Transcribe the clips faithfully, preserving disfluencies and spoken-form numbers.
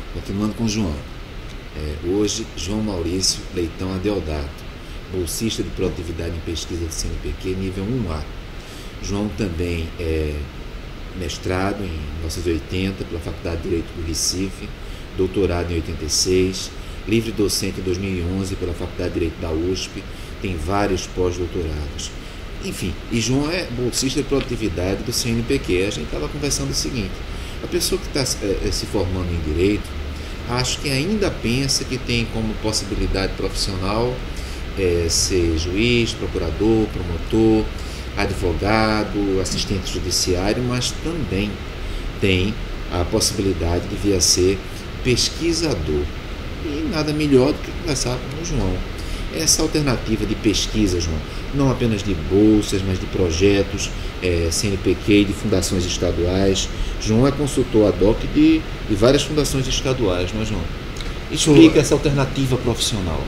Continuando com o João. É, hoje, João Maurício Leitão Adeodato, bolsista de produtividade em pesquisa do C N P Q, nível um A. João também é mestrado em mil novecentos e oitenta pela Faculdade de Direito do Recife, doutorado em oitenta e seis, livre docente em dois mil e onze pela Faculdade de Direito da U S P, tem vários pós-doutorados. Enfim, e João é bolsista de produtividade do C N P Q. A gente estava conversando o seguinte: a pessoa que está é, se formando em Direito, acho que ainda pensa que tem como possibilidade profissional é, ser juiz, procurador, promotor, advogado, assistente judiciário, mas também tem a possibilidade de vir a ser pesquisador. E nada melhor do que conversar com o João. Essa alternativa de pesquisa, João, não apenas de bolsas, mas de projetos é, C N P Q e de fundações estaduais. João é consultor ad hoc de, de várias fundações estaduais, não é, João? Explica Sou... essa alternativa profissional.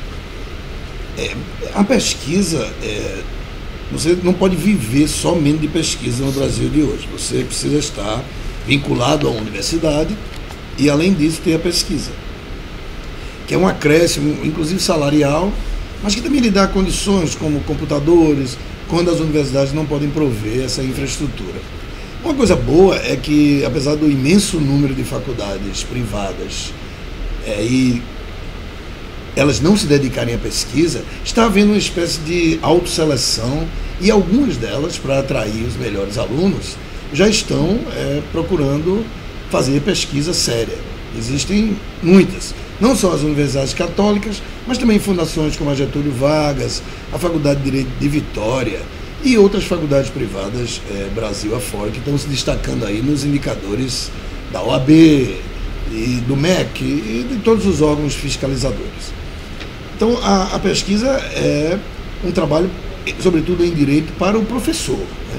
É, a pesquisa, é, você não pode viver somente de pesquisa no Brasil de hoje. Você precisa estar vinculado à universidade e, além disso, ter a pesquisa, que é um acréscimo, inclusive salarial, mas que também lhe dá condições como computadores, quando as universidades não podem prover essa infraestrutura. Uma coisa boa é que, apesar do imenso número de faculdades privadas é, e elas não se dedicarem à pesquisa, está havendo uma espécie de autosseleção e algumas delas, para atrair os melhores alunos, já estão é, procurando fazer pesquisa séria. Existem muitas. Não só as universidades católicas, mas também fundações como a Getúlio Vargas, a Faculdade de Direito de Vitória e outras faculdades privadas é, Brasil afora, que estão se destacando aí nos indicadores da O A B, e do M E C e de todos os órgãos fiscalizadores. Então, a, a pesquisa é um trabalho, sobretudo em direito, para o professor. Né?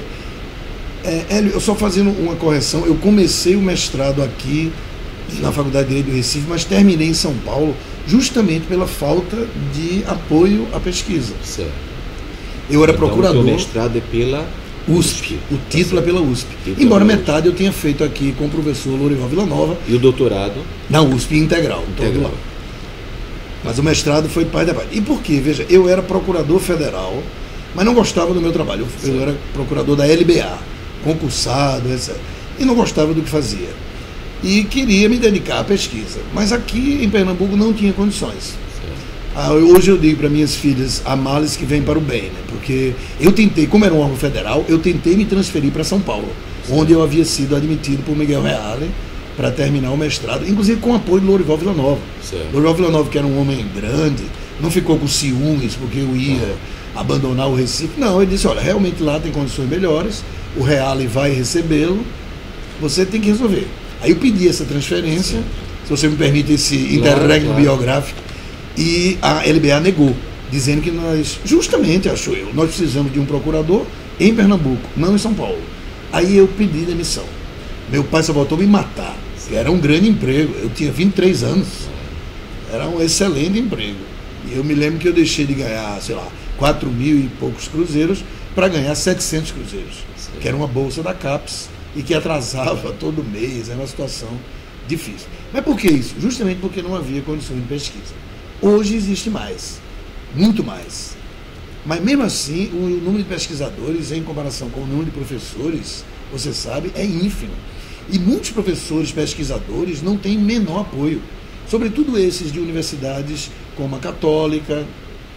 É, Hélio, eu só fazendo uma correção, eu comecei o mestrado aqui na Faculdade de Direito do Recife, mas terminei em São Paulo justamente pela falta de apoio à pesquisa. Certo. Eu era então, procurador. O mestrado é pela U S P. O título é pela U S P. Embora metade eu tenha feito aqui com o professor Lourival Villanova. E o doutorado? Na U S P integral. Integral. Todo lá. Mas o mestrado foi parte da parte. E por quê? Veja, eu era procurador federal, mas não gostava do meu trabalho. Eu, eu era procurador da L B A, concursado, etcétera. E não gostava do que fazia. E queria me dedicar à pesquisa. Mas aqui em Pernambuco não tinha condições. Ah, hoje eu digo para minhas filhas, há males que vêm para o bem, né? Porque eu tentei, como era um órgão federal, eu tentei me transferir para São Paulo, certo, onde eu havia sido admitido por Miguel Reale para terminar o mestrado, inclusive com o apoio do Lourival Villanova. Certo. Lourival Villanova, que era um homem grande, não ficou com ciúmes porque eu ia uhum. abandonar o Recife. Não, ele disse, olha, realmente lá tem condições melhores, o Reale vai recebê-lo, você tem que resolver. Aí eu pedi essa transferência, certo, se você me permite esse interregno claro, claro. biográfico, e a L B A negou, dizendo que nós, justamente, acho eu, nós precisamos de um procurador em Pernambuco, não em São Paulo. Aí eu pedi demissão. Meu pai só voltou me matar, que era um grande emprego, eu tinha vinte e três anos, era um excelente emprego. E eu me lembro que eu deixei de ganhar, sei lá, quatro mil e poucos cruzeiros para ganhar setecentos cruzeiros, certo, que era uma bolsa da CAPES e que atrasava todo mês, era uma situação difícil. Mas por que isso? Justamente porque não havia condições de pesquisa. Hoje existe mais, muito mais. Mas mesmo assim, o número de pesquisadores, em comparação com o número de professores, você sabe, é ínfimo. E muitos professores pesquisadores não têm menor apoio, sobretudo esses de universidades como a Católica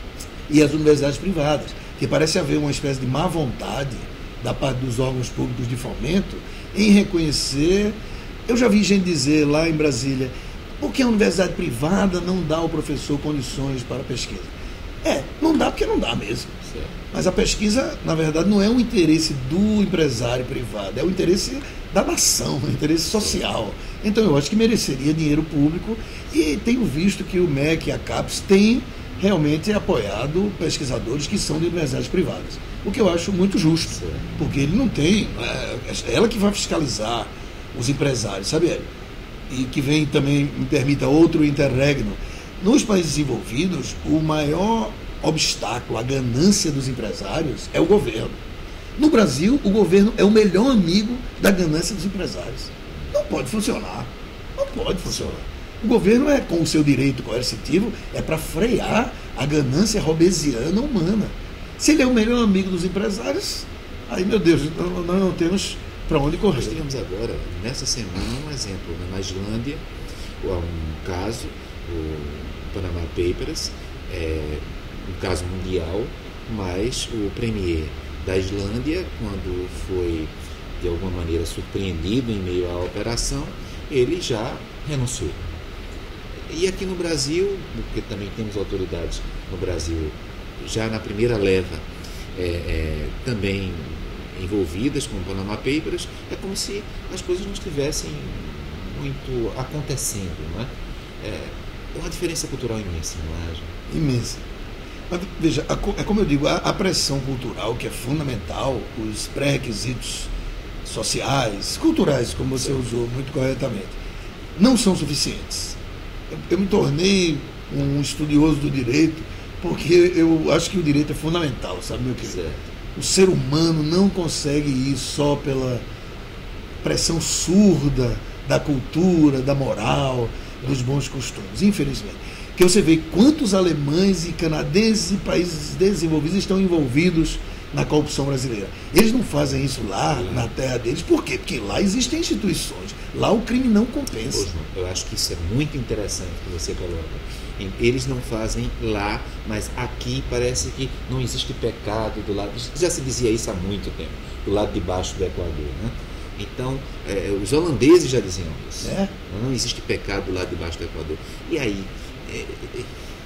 e as universidades privadas, que parece haver uma espécie de má vontade da parte dos órgãos públicos de fomento em reconhecer. Eu já vi gente dizer lá em Brasília, porque a universidade privada não dá ao professor condições para a pesquisa. É, não dá porque não dá mesmo. Certo. Mas a pesquisa, na verdade, não é um interesse do empresário privado, é o interesse da nação, é o interesse social. Então eu acho que mereceria dinheiro público e tenho visto que o M E C e a CAPES têm realmente apoiado pesquisadores que são de universidades privadas. O que eu acho muito justo, certo, porque ele não tem, é ela que vai fiscalizar os empresários, sabe, Hélio? E que vem também, me permita, outro interregno. Nos países desenvolvidos, o maior obstáculo à ganância dos empresários é o governo. No Brasil, o governo é o melhor amigo da ganância dos empresários. Não pode funcionar. Não pode funcionar. O governo é, com o seu direito coercitivo, é para frear a ganância robesiana humana. Se ele é o melhor amigo dos empresários, aí, meu Deus, nós não, não temos para onde correr. Nós tivemos agora, nessa semana, um exemplo. Né? Na Islândia, há um caso, o Panama Papers, é um caso mundial, mas o premier da Islândia, quando foi, de alguma maneira, surpreendido em meio à operação, ele já renunciou. E aqui no Brasil, porque também temos autoridades no Brasil, já na primeira leva, é, é, também envolvidas com o Panama Papers, é como se as coisas não estivessem muito acontecendo, não é? É uma diferença cultural imensa, não é? Imensa. Mas, veja, é como eu digo, a, a pressão cultural, que é fundamental, os pré-requisitos sociais, culturais, como você Sim. usou muito corretamente, não são suficientes. Eu, eu me tornei um estudioso do direito porque eu acho que o direito é fundamental, sabe, meu querido? Certo. O ser humano não consegue ir só pela pressão surda da cultura, da moral, dos bons costumes, infelizmente. Que você vê quantos alemães e canadenses e países desenvolvidos estão envolvidos na corrupção brasileira. Eles não fazem isso lá, é. na terra deles. Por quê? Porque lá existem instituições. Lá o crime não compensa. Ô, João, eu acho que isso é muito interessante que você coloca. Eles não fazem lá, mas aqui parece que não existe pecado do lado. Já se dizia isso há muito tempo, do lado de baixo do Equador, né? Então, é, os holandeses já diziam isso. É? Não existe pecado do lado de baixo do Equador. E aí, é, é,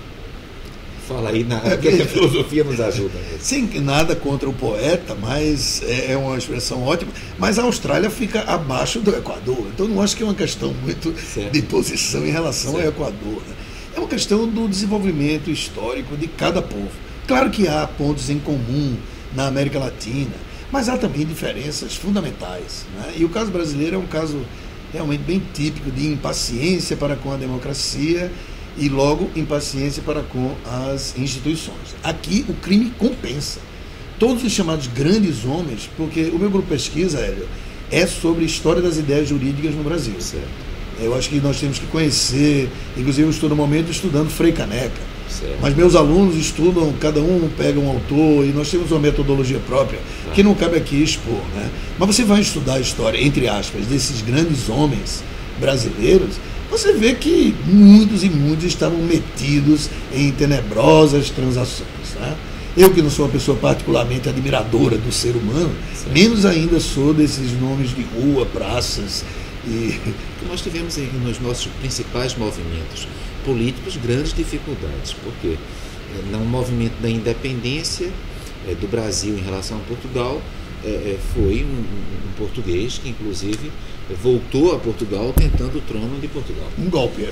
fala aí na, é, que a filosofia nos ajuda. Sem nada contra o poeta, mas é, é uma expressão ótima. Mas a Austrália fica abaixo do Equador. Então, não acho que é uma questão muito certo. de posição em relação certo. ao Equador, né? É uma questão do desenvolvimento histórico de cada povo. Claro que há pontos em comum na América Latina, mas há também diferenças fundamentais, né? E o caso brasileiro é um caso realmente bem típico de impaciência para com a democracia e logo impaciência para com as instituições. Aqui o crime compensa. Todos os chamados grandes homens, porque o meu grupo de pesquisa, Hélio, é sobre a história das ideias jurídicas no Brasil. Certo. Eu acho que nós temos que conhecer, inclusive eu estou no momento estudando Frei Caneca. Certo. Mas meus alunos estudam, cada um pega um autor, e nós temos uma metodologia própria ah. que não cabe aqui expor, né? Mas você vai estudar a história, entre aspas, desses grandes homens brasileiros, você vê que muitos e muitos estavam metidos em tenebrosas transações, né? Eu, que não sou uma pessoa particularmente admiradora do ser humano, certo. menos ainda sou desses nomes de rua, praças. E nós tivemos nos nossos principais movimentos políticos grandes dificuldades, porque no movimento da independência é, do Brasil em relação a Portugal, é, foi um, um português que inclusive voltou a Portugal tentando o trono de Portugal. Um golpe.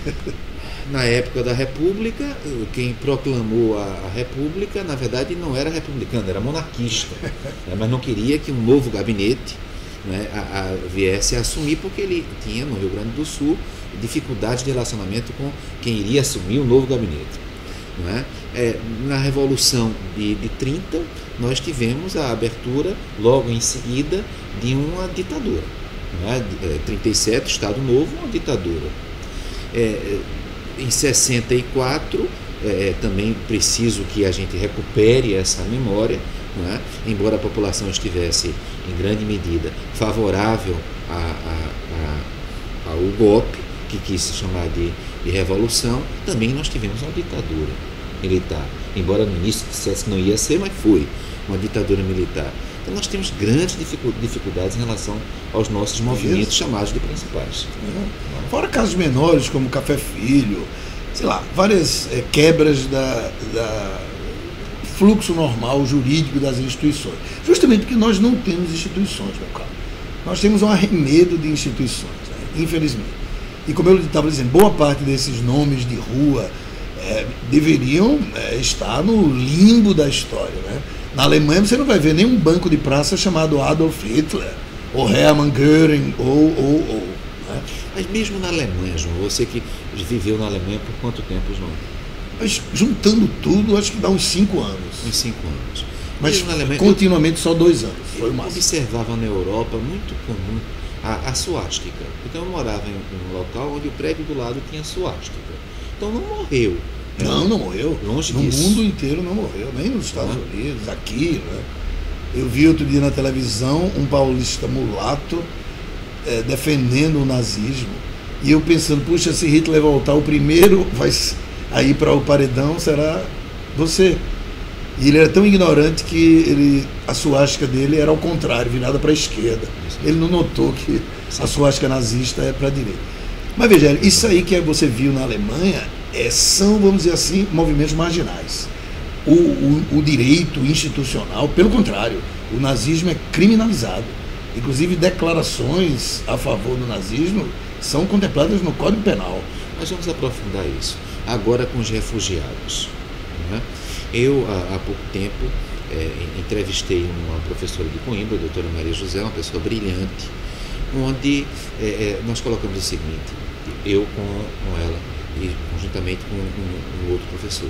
Na época da República, quem proclamou a, a República, na verdade, não era republicano, era monarquista, né, mas não queria que um novo gabinete Né, a, a, viesse a assumir, porque ele tinha no Rio Grande do Sul dificuldades de relacionamento com quem iria assumir o novo gabinete. Não é? É, na Revolução de, de trinta, nós tivemos a abertura, logo em seguida, de uma ditadura. Não é? É, trinta e sete, Estado Novo, uma ditadura. É, em sessenta e quatro, é, também preciso que a gente recupere essa memória, não é? Embora a população estivesse, em grande medida, favorável a, a, a, ao golpe, que quis se chamar de, de revolução, também nós tivemos uma ditadura militar. Embora no início dissesse que não ia ser, mas foi uma ditadura militar. Então nós temos grandes dificuldades em relação aos nossos movimentos Isso. chamados de principais. É. Fora casos menores, como Café Filho, sei lá, várias é, quebras da... da fluxo normal jurídico das instituições. Justamente porque nós não temos instituições, meu caro. Nós temos um arremedo de instituições, né? Infelizmente. E como eu estava dizendo, boa parte desses nomes de rua é, deveriam é, estar no limbo da história, né? Na Alemanha você não vai ver nenhum banco de praça chamado Adolf Hitler, ou Hermann Göring, ou, ou, ou. Né? Mas mesmo na Alemanha, João, você que viveu na Alemanha por quanto tempo, João? Mas juntando tudo, acho que dá uns cinco anos. Uns cinco anos. Mas Alemanha, continuamente eu, só dois anos. Foi eu observava na Europa muito comum a, a suástica. Então eu morava em um local onde o prédio do lado tinha suástica. Então não morreu. Não, não morreu. Longe no disso. No mundo inteiro não morreu, nem nos Estados ah. Unidos, aqui, né? Eu vi outro dia na televisão um paulista mulato é, defendendo o nazismo. E eu pensando, puxa, se Hitler voltar, o primeiro vai aí para o paredão será você. E ele era tão ignorante que ele, a suástica dele era ao contrário, virada para a esquerda. Ele não notou que a suástica nazista é para a direita. Mas veja, isso aí que você viu na Alemanha é, são, vamos dizer assim, movimentos marginais. O, o, o direito institucional, pelo contrário, o nazismo é criminalizado. Inclusive declarações a favor do nazismo são contempladas no Código Penal. Nós vamos aprofundar isso agora com os refugiados. Né? Eu, há, há pouco tempo, é, entrevistei uma professora de Coimbra, a doutora Maria José, uma pessoa brilhante, onde é, é, nós colocamos o seguinte, eu com, com ela e conjuntamente com um, um outro professor.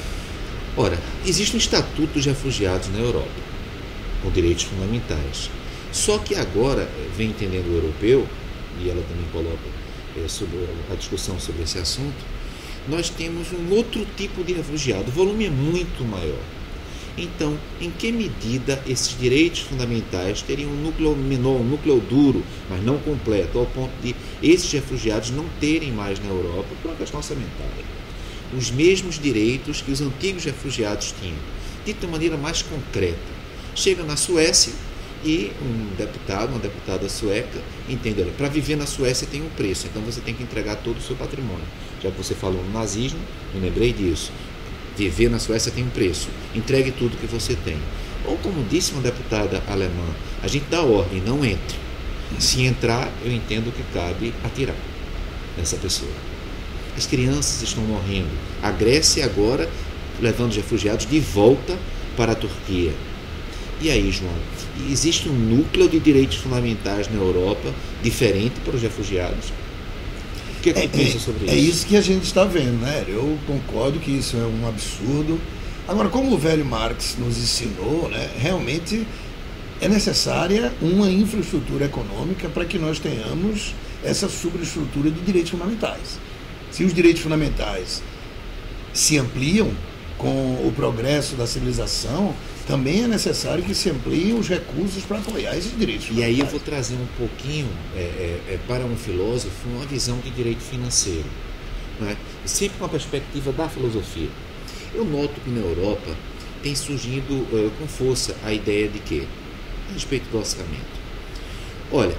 Ora, existe um Estatuto dos Refugiados na Europa, com direitos fundamentais. Só que agora, vem entendendo o europeu, e ela também coloca é, sobre a discussão sobre esse assunto, nós temos um outro tipo de refugiado, o volume é muito maior. Então, em que medida esses direitos fundamentais teriam um núcleo menor, um núcleo duro, mas não completo, ao ponto de esses refugiados não terem mais na Europa, por uma questão orçamentária, os mesmos direitos que os antigos refugiados tinham, dito de maneira mais concreta. Chega na Suécia e um deputado, uma deputada sueca, entende, olha, para viver na Suécia tem um preço, então você tem que entregar todo o seu patrimônio. Já que você falou no nazismo, me lembrei disso. Viver na Suécia tem um preço, entregue tudo que você tem. Ou como disse uma deputada alemã, a gente dá ordem, não entre. Se entrar, eu entendo que cabe atirar nessa pessoa. As crianças estão morrendo. A Grécia agora levando os refugiados de volta para a Turquia. E aí, João, existe um núcleo de direitos fundamentais na Europa diferente para os refugiados? O que é que você pensa sobre isso? É isso que a gente está vendo, né? Eu concordo que isso é um absurdo. Agora, como o velho Marx nos ensinou, né, realmente é necessária uma infraestrutura econômica para que nós tenhamos essa superestrutura de direitos fundamentais. Se os direitos fundamentais se ampliam com o progresso da civilização, também é necessário que se ampliem os recursos para apoiar esses direitos fundamentais. E aí eu vou trazer um pouquinho, é, é, é, para um filósofo, uma visão de direito financeiro, né? Sempre com a perspectiva da filosofia. Eu noto que na Europa tem surgido uh, com força a ideia de quê? A respeito do orçamento. Olha,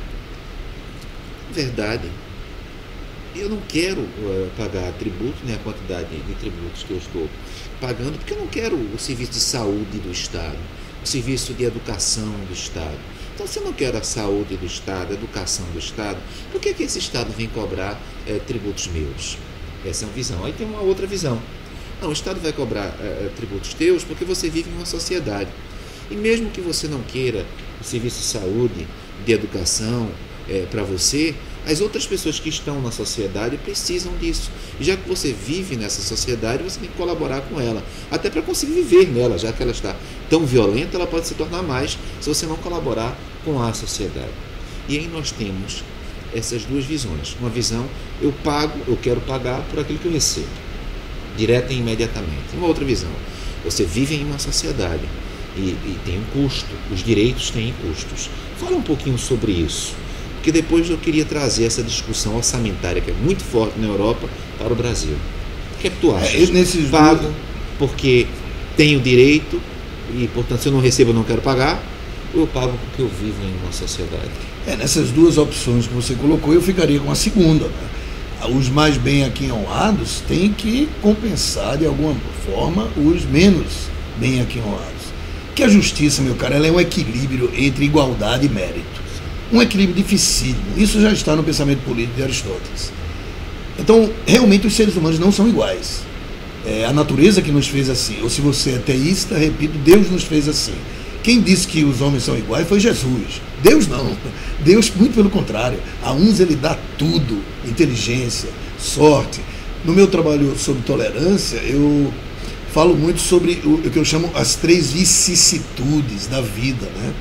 verdade, eu não quero uh, pagar tributo, né, a quantidade de tributos que eu estou pagando, porque eu não quero o serviço de saúde do Estado, o serviço de educação do Estado. Então, se eu não quero a saúde do Estado, a educação do Estado, por que, que esse Estado vem cobrar uh, tributos meus? Essa é uma visão. Aí tem uma outra visão. Não, o Estado vai cobrar uh, tributos teus porque você vive em uma sociedade. E mesmo que você não queira o serviço de saúde, de educação uh, para você, as outras pessoas que estão na sociedade precisam disso. E já que você vive nessa sociedade, você tem que colaborar com ela. Até para conseguir viver nela, já que ela está tão violenta, ela pode se tornar mais se você não colaborar com a sociedade. E aí nós temos essas duas visões. Uma visão, eu pago, eu quero pagar por aquilo que eu recebo, direta e imediatamente. Uma outra visão, você vive em uma sociedade e, e tem um custo, os direitos têm custos. Fala um pouquinho sobre isso. Porque depois eu queria trazer essa discussão orçamentária, que é muito forte na Europa, para o Brasil. O que é que tu acha? É, nesses pago dois... porque tenho direito e, portanto, se eu não recebo, eu não quero pagar, ou eu pago porque eu vivo em uma sociedade? É, nessas duas opções que você colocou, eu ficaria com a segunda, né? Os mais bem aqui honrados têm que compensar, de alguma forma, os menos bem aqui honrados. Que a justiça, meu cara, ela é um equilíbrio entre igualdade e mérito. Um equilíbrio dificílimo. Isso já está no pensamento político de Aristóteles. Então, realmente, os seres humanos não são iguais. É a natureza que nos fez assim. Ou se você é teísta, repito, Deus nos fez assim. Quem disse que os homens são iguais foi Jesus. Deus não. Deus, muito pelo contrário. A uns ele dá tudo. Inteligência, sorte. No meu trabalho sobre tolerância, eu falo muito sobre o que eu chamo as três vicissitudes da vida, né?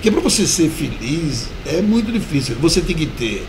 Porque para você ser feliz é muito difícil. Você tem que ter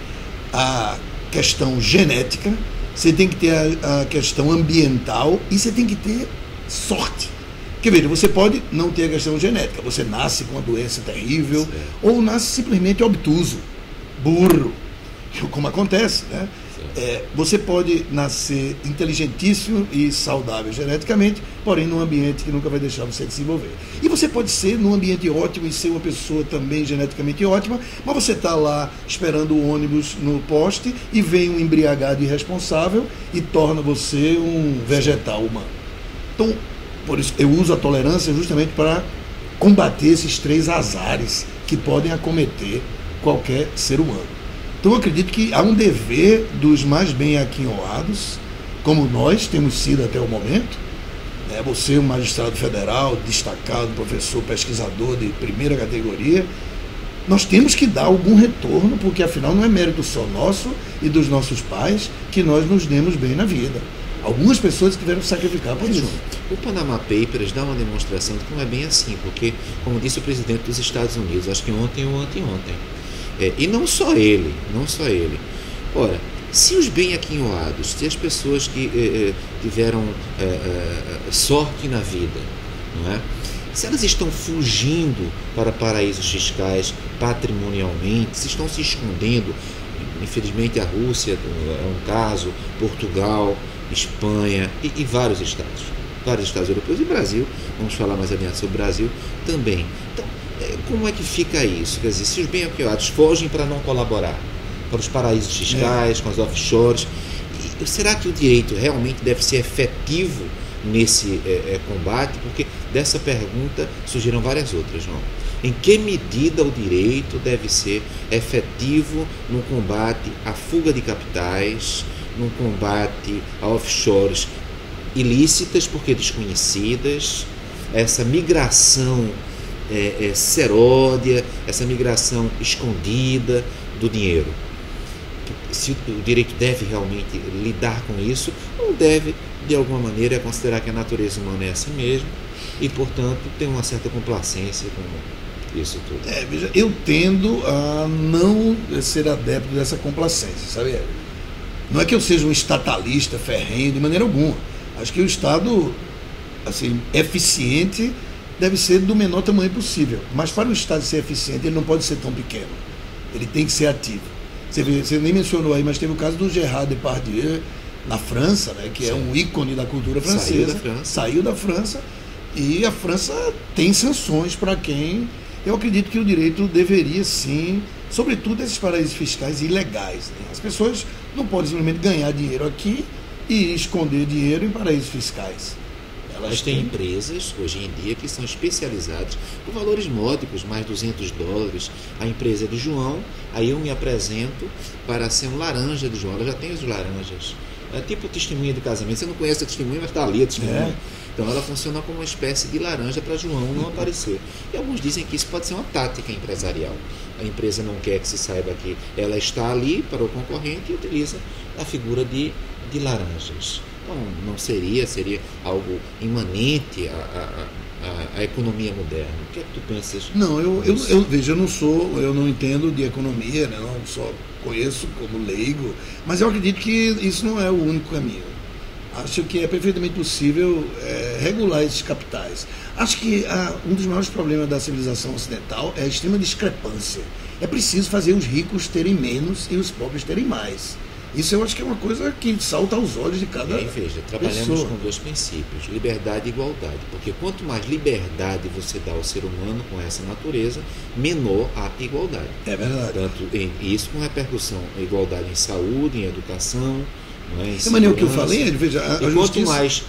a questão genética, você tem que ter a, a questão ambiental e você tem que ter sorte. Porque veja, você pode não ter a questão genética, você nasce com uma doença terrível, certo, ou nasce simplesmente obtuso, burro, como acontece, né? É, você pode nascer inteligentíssimo e saudável geneticamente, porém num ambiente que nunca vai deixar você desenvolver. E você pode ser num ambiente ótimo e ser uma pessoa também geneticamente ótima, mas você está lá esperando o ônibus no poste e vem um embriagado irresponsável e torna você um vegetal humano. Então, por isso eu uso a tolerância justamente para combater esses três azares que podem acometer qualquer ser humano. Então eu acredito que há um dever dos mais bem aquinhoados, como nós temos sido até o momento, né? Você, um magistrado federal, destacado, professor, pesquisador de primeira categoria, nós temos que dar algum retorno, porque afinal não é mérito só nosso e dos nossos pais que nós nos demos bem na vida. Algumas pessoas tiveram que sacrificar por isso. O Panama Papers dá uma demonstração de que não é bem assim, porque, como disse o presidente dos Estados Unidos, acho que ontem ou anteontem, É, e não só ele, não só ele. Ora, se os bem aquinhoados, se as pessoas que eh, tiveram eh, eh, sorte na vida, não é? Se elas estão fugindo para paraísos fiscais patrimonialmente, se estão se escondendo, infelizmente a Rússia é um caso, Portugal, Espanha e, e vários estados, vários estados europeus e Brasil, vamos falar mais adiante sobre o Brasil também. Então, como é que fica isso? Quer dizer, se os bem aquinhoados fogem para não colaborar, para os paraísos fiscais, é. com as offshores, e será que o direito realmente deve ser efetivo nesse é, é, combate? Porque dessa pergunta surgiram várias outras, não? Em que medida o direito deve ser efetivo no combate à fuga de capitais, no combate a offshores ilícitas porque desconhecidas, essa migração É, é, seródia, essa migração escondida do dinheiro? Se o direito deve realmente lidar com isso, ou deve, de alguma maneira, considerar que a natureza humana é assim mesmo e, portanto, tem uma certa complacência com isso tudo? É, veja, eu tendo a não ser adepto dessa complacência, sabe? Não é que eu seja um estatalista ferrenho, de maneira alguma. Acho que o Estado, assim, eficiente, deve ser do menor tamanho possível. Mas para o Estado ser eficiente, ele não pode ser tão pequeno. Ele tem que ser ativo. Você, vê, você nem mencionou aí, mas teve o caso do Gérard Depardieu na França, né, que Sim. é um ícone da cultura francesa. Saiu da França. Saiu da França e a França tem sanções para quem... Eu acredito que o direito deveria sim, sobretudo esses paraísos fiscais ilegais, né? As pessoas não podem simplesmente ganhar dinheiro aqui e esconder dinheiro em paraísos fiscais. Mas tem empresas, hoje em dia, que são especializadas por valores módicos, mais duzentos dólares. A empresa é do João, aí eu me apresento para ser um laranja do João. Ela já tem os laranjas. É tipo testemunha de casamento. Você não conhece a testemunha, mas está ali a testemunha. É. Então ela funciona como uma espécie de laranja para João não aparecer. E alguns dizem que isso pode ser uma tática empresarial. A empresa não quer que se saiba que ela está ali para o concorrente e utiliza a figura de, de laranjas. Então, não seria, seria algo imanente à, à, à economia moderna. O que é que tu pensas? Não, eu, eu, eu vejo, eu não sou, eu não entendo de economia, né? Não só conheço como leigo, mas eu acredito que isso não é o único caminho. Acho que é perfeitamente possível é, regular esses capitais. Acho que ah, um dos maiores problemas da civilização ocidental é a extrema discrepância. É preciso fazer os ricos terem menos e os pobres terem mais. Isso eu acho que é uma coisa que salta aos olhos de cada pessoa. E aí, veja, trabalhamos pessoa. com dois princípios, liberdade e igualdade. Porque quanto mais liberdade você dá ao ser humano com essa natureza, menor a igualdade. É verdade. Tanto em, isso com repercussão, igualdade em saúde, em educação, não é, em é maneiro que eu falei, veja, a, e a quanto justiça... mais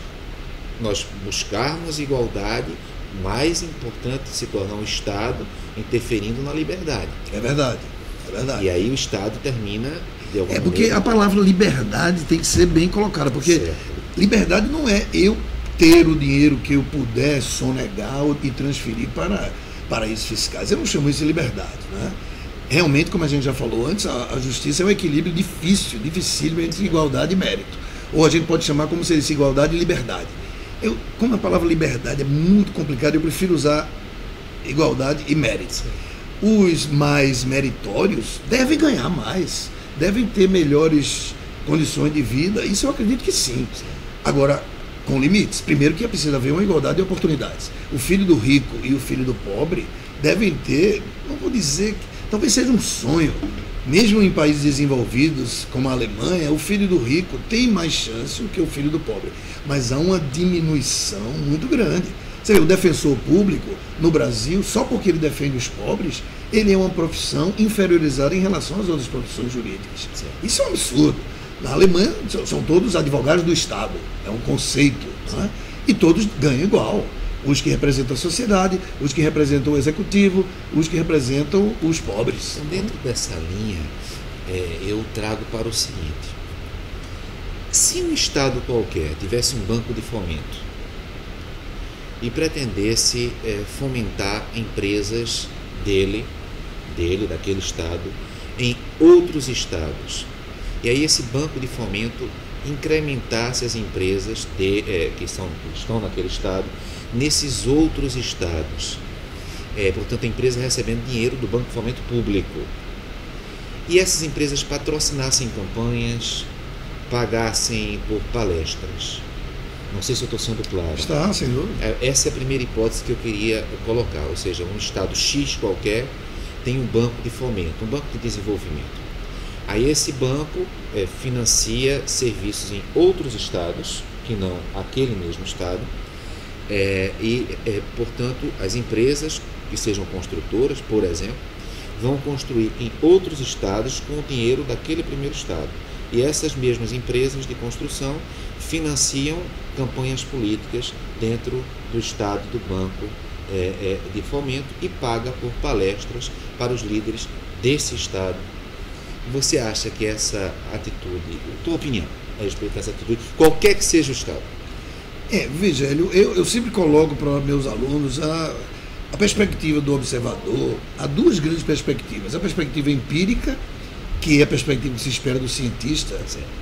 nós buscarmos igualdade, mais importante se torna o Estado interferindo na liberdade. É verdade, é verdade. E aí o Estado termina... É porque maneira. a palavra liberdade tem que ser bem colocada, porque certo. liberdade não é eu ter o dinheiro que eu puder sonegar e transferir para paraísos fiscais. Eu não chamo isso de liberdade, né? Realmente, como a gente já falou antes, a, a justiça é um equilíbrio difícil, dificílimo entre igualdade e mérito. Ou a gente pode chamar como se fosse igualdade e liberdade. Eu, como a palavra liberdade é muito complicada, eu prefiro usar igualdade e mérito. os mais meritórios devem ganhar mais, devem ter melhores condições de vida. Isso eu acredito que sim. Agora, com limites. Primeiro que precisa haver uma igualdade de oportunidades. O filho do rico e o filho do pobre devem ter, não vou dizer que talvez seja um sonho, mesmo em países desenvolvidos como a Alemanha, o filho do rico tem mais chance do que o filho do pobre, mas há uma diminuição muito grande. Você vê, o defensor público no Brasil, só porque ele defende os pobres, ele é uma profissão inferiorizada em relação às outras profissões jurídicas. Isso é um absurdo. Na Alemanha são todos advogados do Estado, é um conceito, né? E todos ganham igual. Os que representam a sociedade, os que representam o executivo, os que representam os pobres. Então, dentro dessa linha, é, eu trago para o seguinte: se um Estado qualquer tivesse um banco de fomento e pretendesse é, fomentar empresas dele, dele, daquele Estado, em outros Estados, e aí esse banco de fomento incrementasse as empresas de, é, que, são, que estão naquele Estado, nesses outros estados, é, portanto a empresa recebendo dinheiro do Banco de Fomento Público, e essas empresas patrocinassem campanhas, pagassem por palestras. Não sei se eu estou sendo claro. Está, sem dúvida. Essa é a primeira hipótese que eu queria colocar, ou seja, um estado X qualquer tem um banco de fomento, um banco de desenvolvimento. Aí esse banco é, financia serviços em outros estados, que não aquele mesmo estado, É, e, é, portanto, as empresas que sejam construtoras, por exemplo, vão construir em outros estados com o dinheiro daquele primeiro estado. E essas mesmas empresas de construção financiam campanhas políticas dentro do estado do banco é, é, de fomento e paga por palestras para os líderes desse estado. Você acha que essa atitude, tua opinião a respeito dessa atitude, qualquer que seja o estado? É, veja, eu, eu sempre coloco para meus alunos a, a perspectiva do observador. Há duas grandes perspectivas. A perspectiva empírica, que é a perspectiva que se espera do cientista,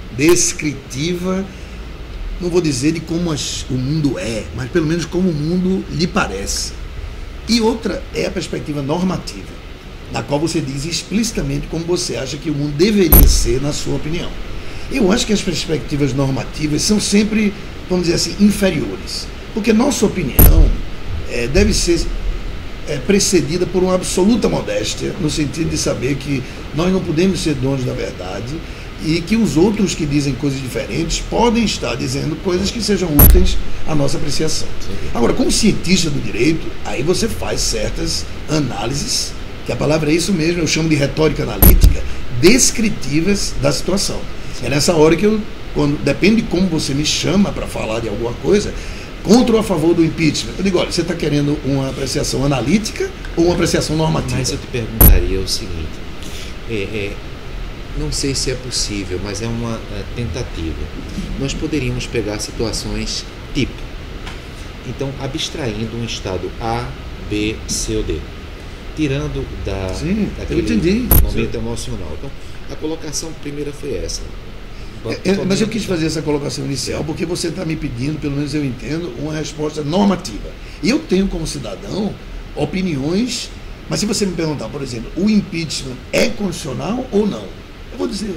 descritiva, não vou dizer de como as, o mundo é, mas pelo menos como o mundo lhe parece. E outra é a perspectiva normativa, na qual você diz explicitamente como você acha que o mundo deveria ser, na sua opinião. Eu acho que as perspectivas normativas são sempre, vamos dizer assim, inferiores, porque nossa opinião é, deve ser é, precedida por uma absoluta modéstia, no sentido de saber que nós não podemos ser donos da verdade e que os outros que dizem coisas diferentes podem estar dizendo coisas que sejam úteis à nossa apreciação. Agora, como cientista do direito, aí você faz certas análises, que a palavra é isso mesmo, eu chamo de retórica analítica, descritivas da situação. É nessa hora que eu, quando, depende de como você me chama para falar de alguma coisa, contra ou a favor do impeachment, eu digo, olha, você está querendo uma apreciação analítica ou uma apreciação normativa? Mas eu te perguntaria o seguinte, é, é, não sei se é possível, mas é uma é, tentativa. Nós poderíamos pegar situações tipo, então, abstraindo um estado A, B, C ou D, tirando da, Sim, daquele eu entendi. momento Sim. emocional. Então, a colocação primeira foi essa. É, é, mas eu quis fazer essa colocação inicial porque você está me pedindo, pelo menos eu entendo, uma resposta normativa. E eu tenho como cidadão opiniões, mas se você me perguntar, por exemplo, o impeachment é constitucional ou não? Eu vou dizer,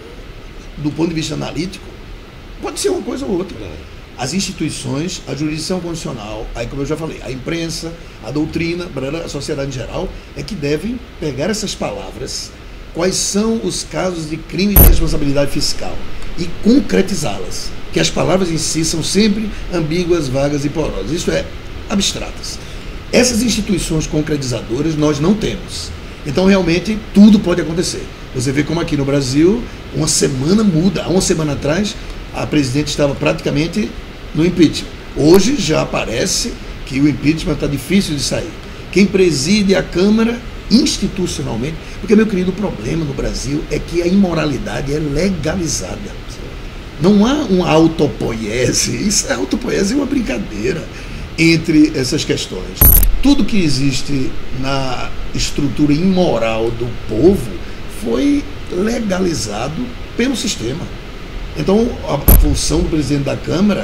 do ponto de vista analítico, pode ser uma coisa ou outra. Claro. As instituições, a jurisdição constitucional, aí como eu já falei, a imprensa, a doutrina, a sociedade em geral, é que devem pegar essas palavras, quais são os casos de crime de responsabilidade fiscal, e concretizá-las, que as palavras em si são sempre ambíguas, vagas e porosas, isso é, abstratas. Essas instituições concretizadoras nós não temos, então realmente tudo pode acontecer. Você vê como aqui no Brasil, uma semana muda, há uma semana atrás a presidente estava praticamente no impeachment, hoje já parece que o impeachment está difícil de sair. Quem preside a Câmara institucionalmente, porque, meu querido, o problema no Brasil é que a imoralidade é legalizada. Não há uma autopoiese, isso é autopoiese é uma brincadeira entre essas questões. Tudo que existe na estrutura imoral do povo foi legalizado pelo sistema. Então, a, a função do presidente da Câmara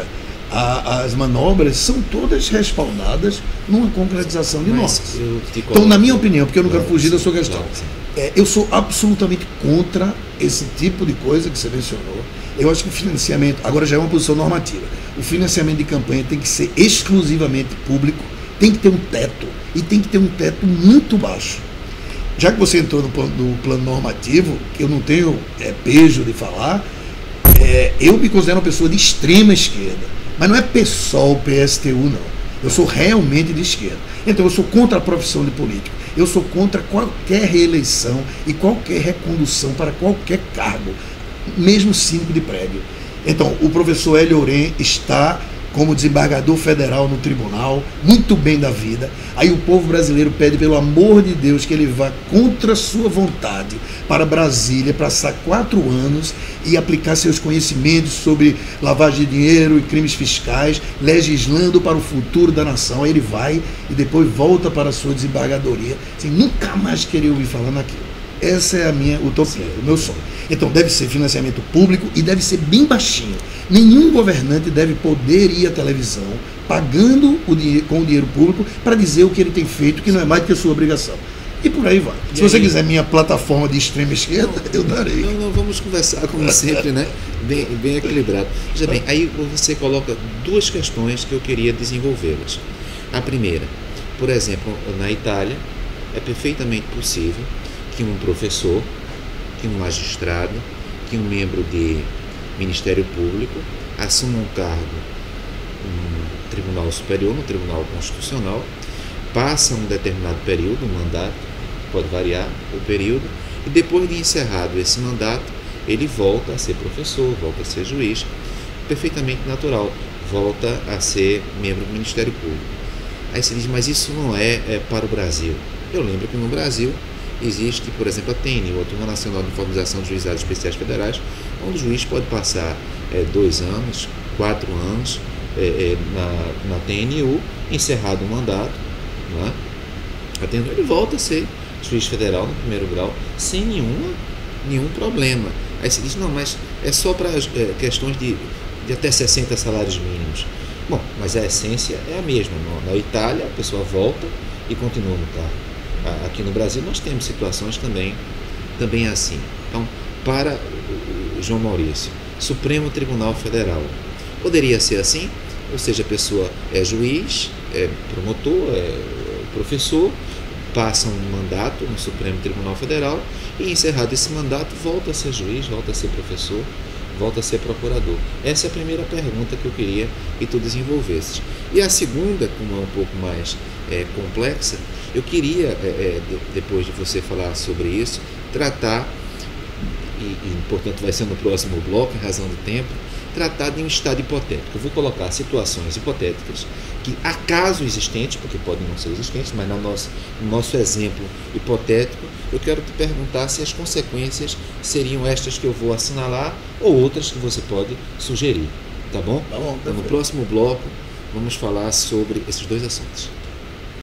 A, as manobras são todas respaldadas numa concretização de normas. Então, na minha opinião, porque eu não quero fugir da sua questão, é, eu sou absolutamente contra esse tipo de coisa que você mencionou. Eu acho que o financiamento, agora já é uma posição normativa, o financiamento de campanha tem que ser exclusivamente público, tem que ter um teto, e tem que ter um teto muito baixo. Já que você entrou no plano, no plano normativo, que eu não tenho é, pejo de falar, é, eu me considero uma pessoa de extrema esquerda. Mas não é PSOL, P S T U, não. Eu sou realmente de esquerda. Então eu sou contra a profissão de político. Eu sou contra qualquer reeleição e qualquer recondução para qualquer cargo, mesmo síndico de prédio. Então, o professor Hélio Oren está como desembargador federal no tribunal, muito bem da vida. Aí o povo brasileiro pede, pelo amor de Deus, que ele vá contra sua vontade para Brasília, passar quatro anos e aplicar seus conhecimentos sobre lavagem de dinheiro e crimes fiscais, legislando para o futuro da nação. Aí ele vai e depois volta para a sua desembargadoria, sem nunca mais querer ouvir falar naquilo. Essa é a minha utopia, o meu sonho. Então deve ser financiamento público e deve ser bem baixinho. Nenhum governante deve poder ir à televisão pagando o dinheiro, com o dinheiro público para dizer o que ele tem feito, que não é mais do que a sua obrigação. E por aí vai. Se você quiser minha plataforma de extrema esquerda, não, eu darei. Não, não, vamos conversar como sempre, né? Bem, bem equilibrado. Veja bem, aí você coloca duas questões que eu queria desenvolvê-las. A primeira, por exemplo, na Itália, é perfeitamente possível que um professor, que um magistrado, que um membro de Ministério Público assuma um cargo no Tribunal Superior, no Tribunal Constitucional, passa um determinado período, um mandato, pode variar o período, e depois de encerrado esse mandato, ele volta a ser professor, volta a ser juiz, perfeitamente natural, volta a ser membro do Ministério Público. Aí você diz, mas isso não é, é para o Brasil. Eu lembro que no Brasil existe, por exemplo, a T N U, a Turma Nacional de Uniformização de Juizados Especiais Federais, onde o juiz pode passar é, dois anos, quatro anos é, é, na, na T N U, encerrado o mandato, não é? Ele volta a ser juiz federal no primeiro grau, sem nenhuma, nenhum problema. Aí você diz, não, mas é só para é, questões de, de até sessenta salários mínimos. Bom, mas a essência é a mesma. Na Itália, a pessoa volta e continua no cargo. Aqui no Brasil nós temos situações também, também assim. Então, para o João Maurício, Supremo Tribunal Federal, poderia ser assim? Ou seja, a pessoa é juiz, é promotor, é professor, passa um mandato no Supremo Tribunal Federal e, encerrado esse mandato, volta a ser juiz, volta a ser professor, volta a ser procurador. Essa é a primeira pergunta que eu queria que tu desenvolvesses. E a segunda, como é um pouco mais é, complexa, eu queria, é, de, depois de você falar sobre isso, tratar, e, e portanto vai ser no próximo bloco, em razão do tempo, tratar de um estado hipotético. Eu vou colocar situações hipotéticas que, acaso existentes, porque podem não ser existentes, mas no nosso, no nosso exemplo hipotético, eu quero te perguntar se as consequências seriam estas que eu vou assinalar ou outras que você pode sugerir. Tá bom? Tá bom, então, no próximo bloco, vamos falar sobre esses dois assuntos.